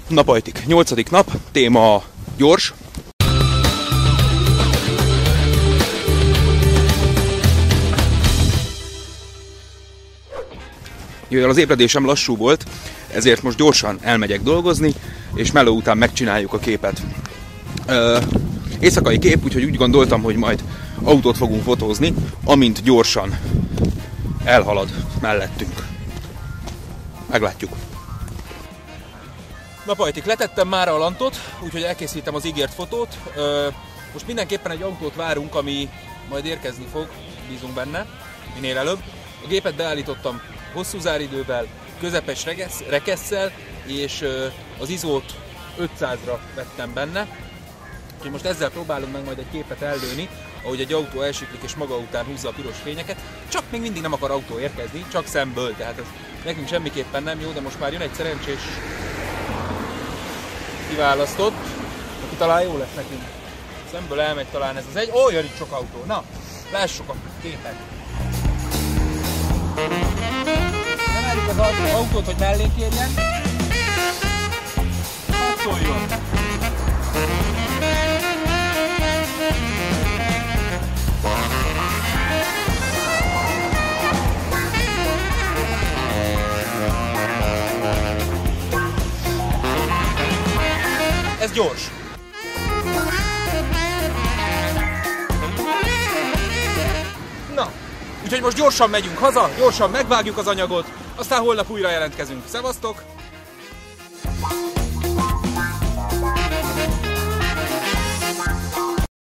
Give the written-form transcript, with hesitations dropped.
Napajtik, 8. nap, téma gyors. Mivel az ébredésem lassú volt, ezért most gyorsan elmegyek dolgozni, és meló után megcsináljuk a képet. Éjszakai kép, úgyhogy úgy gondoltam, hogy majd autót fogunk fotózni, amint gyorsan elhalad mellettünk. Meglátjuk. Napajtik, letettem már a lantot, úgyhogy elkészítem az ígért fotót. Most mindenképpen egy autót várunk, ami majd érkezni fog, bízunk benne, minél előbb. A gépet beállítottam hosszú záridővel, közepes rekesszel, és az izót 500-ra vettem benne. Úgyhogy most ezzel próbálunk meg majd egy képet ellőni, ahogy egy autó elsiklik és maga után húzza a piros fényeket. Csak még mindig nem akar autó érkezni, csak szemből, tehát ez nekünk semmiképpen nem jó, de most már jön egy szerencsés kiválasztott, aki talán jó lesz nekünk. Szemből elmegy talán ez az egy. Ó, jön itt sok autó. Na, lássuk a képet. Nem várjuk az autót, hogy mellénk érjen. Szóljon! Ez gyors. Na, úgyhogy most gyorsan megyünk haza, gyorsan megvágjuk az anyagot, aztán holnap újra jelentkezünk. Szevasztok!